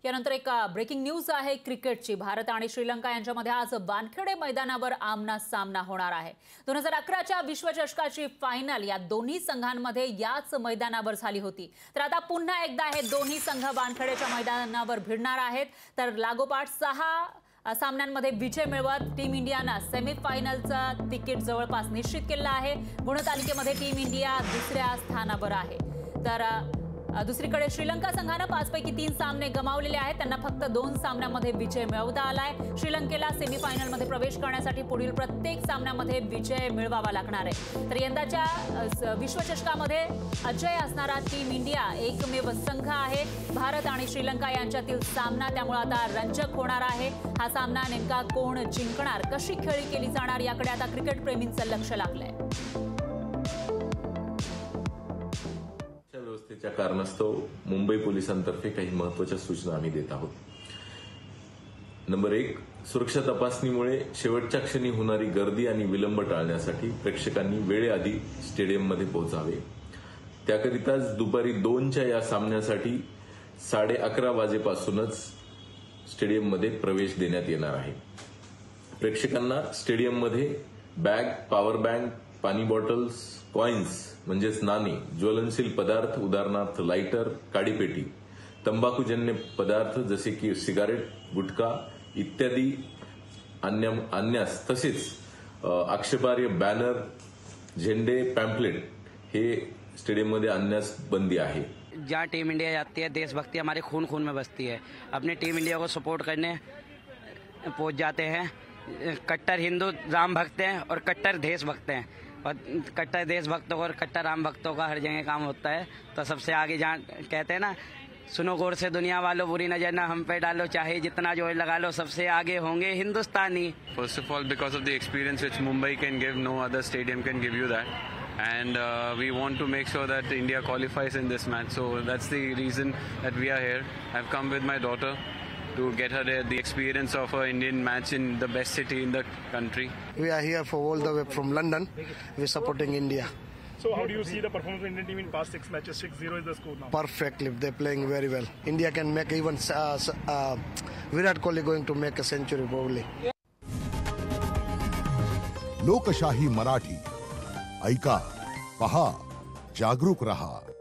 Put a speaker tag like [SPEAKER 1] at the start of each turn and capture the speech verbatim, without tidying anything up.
[SPEAKER 1] यानंतर एक breaking news आहे क्रिकेटची। भारत आणि श्रीलंका यांच्यामध्ये आज वानखेडे मैदानावर आमना सामना होणार आहे। दोन हजार अकराच्या विश्वचषकाची फायनल या दोन्ही संघांमध्ये याच मैदानावर झाली होती। तर आता पुन्हा एकदा हे दोन्ही संघ वानखेडेच्या मैदानावर भिडणार आहेत। तर लागोपाठ सहा सामन्यांमध्ये विजय मिळवत टीम इंडियाने सेमीफायनलचं तिकीट जवळपास निश्चित केलं आहे। गुणतालिकेमध्ये टीम इंडिया दुसऱ्या स्थानावर आहे। तर दुसरीकडे श्रीलंका संघाने पाच पैकी तीन सामने गमावलेले आहेत। त्यांना फक्त दोन सामन्यांमध्ये विजय मिळवता आलाय। श्रीलंकेला सेमीफायनलमध्ये प्रवेश करण्यासाठी पुढील प्रत्येक सामन्यामध्ये विजय मिळवावा लागणार आहे। तर यंदाच्या विश्वचषकामध्ये अजय असणारा टीम इंडिया एकमेव संघ आहे। भारत आणि श्रीलंका यांच्यातील सामना त्यामुळे आता रंजक होणार आहे। हा सामना नेमका कोण जिंकणार, कशी खेळी केली जाणार याकडे आता क्रिकेट प्रेमींचं लक्ष लागलंय।
[SPEAKER 2] व्यवस्थेच्या कारणास्तव मुंबई पोलिसांतर्फे काही महत्त्वाच्या सूचना आम्ही देत आहोत। नंबर एक, सुरक्षा तपासणीमुळे शेवटच्या क्षणी होणारी गर्दी आणि विलंब टाळण्यासाठी प्रेक्षकांनी वेळेआधी स्टेडियममध्ये पोहोचावे। त्याकरिताच दुपारी दोनच्या या सामन्यासाठी साडे अकरा वाजेपासूनच स्टेडियममध्ये प्रवेश देण्यात येणार आहे। प्रेक्षकांना स्टेडियममध्ये बॅग, पॉवर बँक, पाणी बॉटल्स, कॉइन्स म्हणजेच नाणी, ज्वलनशील पदार्थ उदाहरणार्थ लाइटर, काडीपेटी, तंबाखूजन्य पदार्थ जसे की सिगारेट, गुटखा इत्यादी अन्य अन्यास तसेच आक्षेपार्ह बॅनर, झेंडे, पॅम्पलेट हे स्टेडियममध्ये आणण्यास बंदी आहे।
[SPEAKER 3] जहाँ टीम इंडिया जाती है, देशभक्ति हमारे खून खून में बसती है। अपने टीम इंडिया को सपोर्ट करने पहुंच जाते हैं। कट्टर हिंदू राम भक्त हैं और कट्टर देशभक्त हैं, और कट्टर देशभक्तों और कट्टर राम भक्तों का हर जगह काम होता है। तो सबसे आगे जहाँ कहते हैं ना, सुनो गौर से दुनिया वालों, बुरी नजर ना हम पे डालो, चाहे जितना जोर लगा लो, सबसे आगे होंगे Hindustani.
[SPEAKER 4] First of all, because of the experience which Mumbai can give, no other stadium can give you that. And uh, we want to make sure that India qualifies in this match. So that's the reason that we are here. I've come with my daughter to get her the experience of an Indian match in the best city in the country.
[SPEAKER 5] We are here for all the way from London. We're supporting India.
[SPEAKER 6] So how do you see the performance of the Indian team in past six matches? six zero is the score now.
[SPEAKER 5] Perfectly. They're playing very well. India can make even uh, uh, Virat Kohli going to make a century probably.
[SPEAKER 7] लोकशाही मराठी ऐका, पहा, जागरूक रहा।